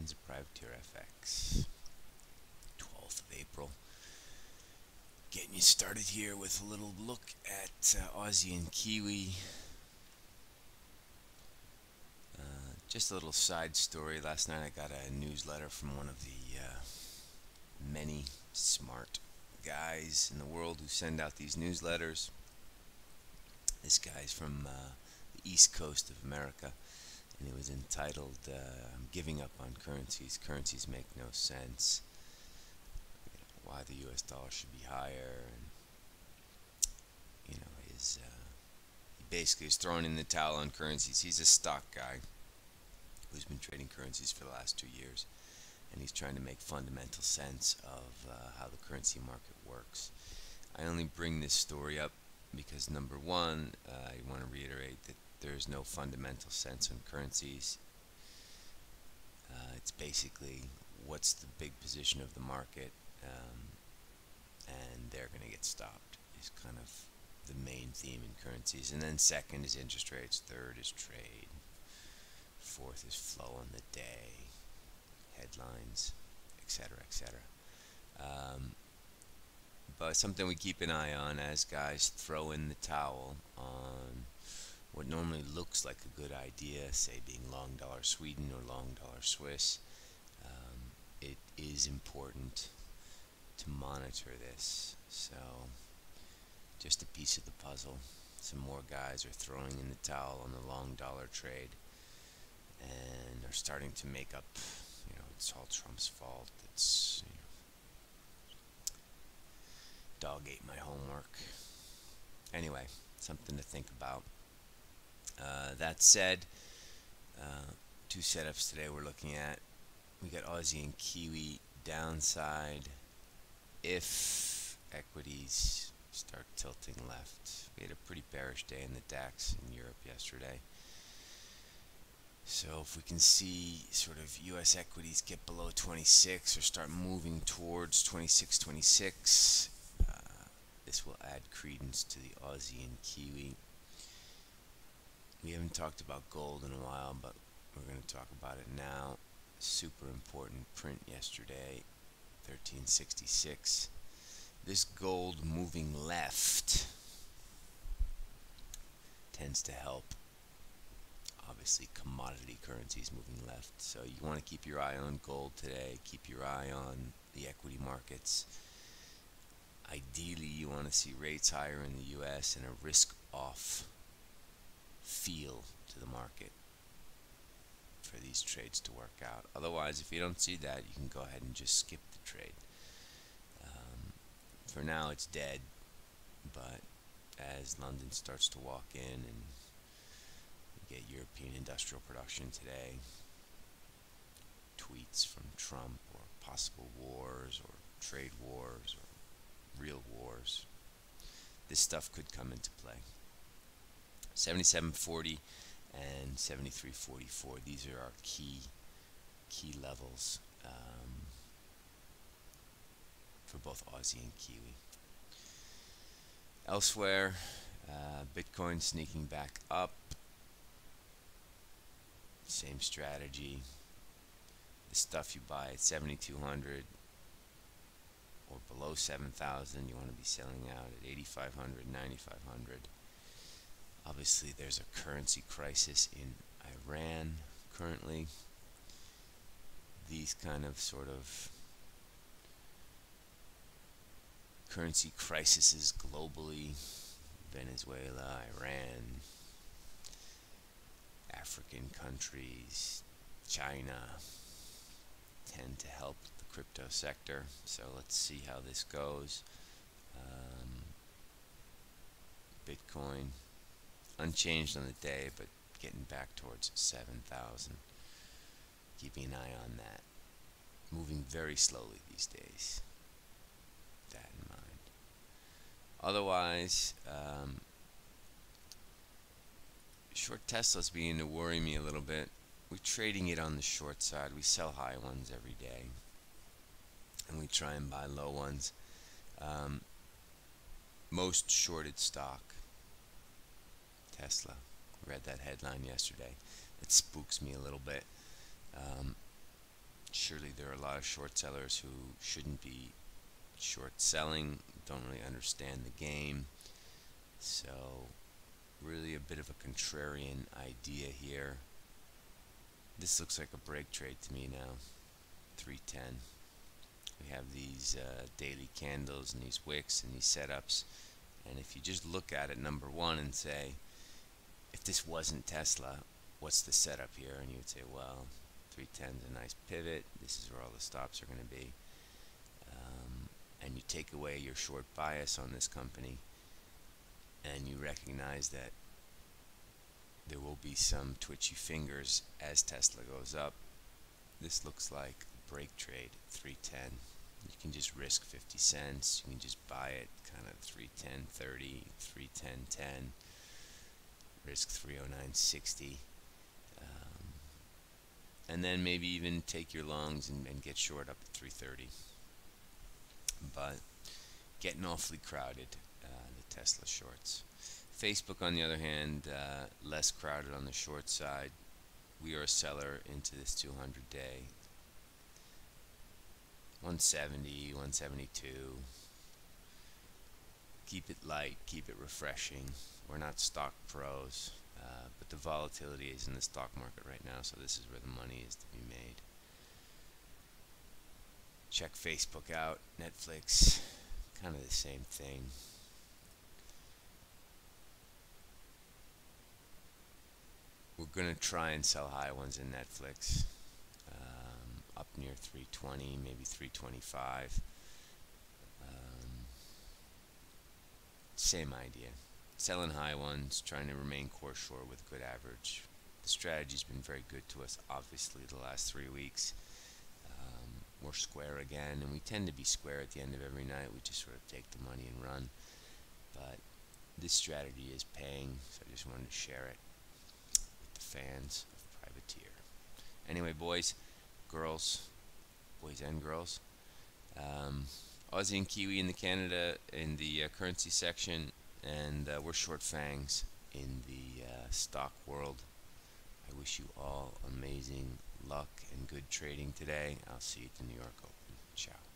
editions of Privateer FX. 12th of April. Getting you started here with a little look at Aussie and Kiwi. Just a little side story. Last night I got a newsletter from one of the many smart guys in the world who send out these newsletters. This guy's from the East Coast of America, and it was entitled I'm giving up on currencies. Currencies make no sense. Why the US dollar should be higher, and he basically is throwing in the towel on currencies. He's a stock guy who's been trading currencies for the last 2 years, and he's trying to make fundamental sense of how the currency market works. I only bring this story up because, number one, I want to reiterate that there is no fundamental sense on currencies. It's basically what's the big position of the market, and they're going to get stopped is kind of the main theme in currencies. And then second is interest rates, third is trade, fourth is flow on the day, headlines, etc., etc. But something we keep an eye on as guys throw in the towel on what normally looks like a good idea, say being long dollar Sweden or long dollar Swiss. It is important to monitor this. So, just a piece of the puzzle. Some more guys are throwing in the towel on the long dollar trade and are starting to make up, it's all Trump's fault. It's, dog ate my homework. Anyway, something to think about. That said, two setups today we're looking at. We got Aussie and Kiwi downside if equities start tilting left. We had a pretty bearish day in the DAX in Europe yesterday. So if we can see sort of US equities get below 26 or start moving towards 26, this will add credence to the Aussie and Kiwi. We haven't talked about gold in a while, but we're going to talk about it now. Super important print yesterday, 1366. This gold moving left tends to help, obviously, commodity currencies moving left. So you want to keep your eye on gold today, keep your eye on the equity markets. Ideally, you want to see rates higher in the US and a risk-off feel to the market for these trades to work out. Otherwise, if you don't see that, you can go ahead and just skip the trade. For now, it's dead, but as London starts to walk in and we get European industrial production today, tweets from Trump or possible wars or trade wars or real wars, this stuff could come into play. 77.40 and 73.44, these are our key levels for both Aussie and Kiwi. Elsewhere, Bitcoin sneaking back up. Same strategy. The stuff you buy at 7,200 or below 7,000, you want to be selling out at 8,500, 9,500. Obviously, there's a currency crisis in Iran currently. These kind of sort of currency crises globally, Venezuela, Iran, African countries, China, tend to help the crypto sector. So let's see how this goes. Bitcoin unchanged on the day, but getting back towards 7,000. Keeping an eye on that. Moving very slowly these days. That in mind. Otherwise, short Tesla's beginning to worry me a little bit. We're trading it on the short side. We sell high ones every day, and we try and buy low ones. Most shorted stock, Tesla. Read that headline yesterday. It spooks me a little bit. Surely there are a lot of short sellers who shouldn't be short selling, don't really understand the game. So, really a bit of a contrarian idea here. This looks like a break trade to me now. 310. We have these daily candles and these wicks and these setups. And if you just look at it, number one, and say, if this wasn't Tesla, what's the setup here? And you would say, well, 310 is a nice pivot. This is where all the stops are going to be. And you take away your short bias on this company, and you recognize that there will be some twitchy fingers as Tesla goes up. This looks like a break trade, 310. You can just risk 50 cents. You can just buy it kind of 310.30, 310.10, risk 309.60. And then maybe even take your longs and get short up at 330. But getting awfully crowded, the Tesla shorts. Facebook, on the other hand, less crowded on the short side. We are a seller into this 200-day. 170, 172. Keep it light, keep it refreshing. We're not stock pros, but the volatility is in the stock market right now, so this is where the money is to be made. Check Facebook out, Netflix, kind of the same thing. We're going to try and sell high ones in Netflix, up near 320, maybe 325. Same idea. Selling high ones, trying to remain core short with good average. The strategy's been very good to us, obviously, the last 3 weeks. We're square again, and we tend to be square at the end of every night. We just sort of take the money and run. But this strategy is paying, so I just wanted to share it with the fans of Privateer. Anyway, boys and girls, Aussie and Kiwi in the Canada in the currency section, and we're short fangs in the stock world. I wish you all amazing luck and good trading today. I'll see you at the New York Open. Ciao.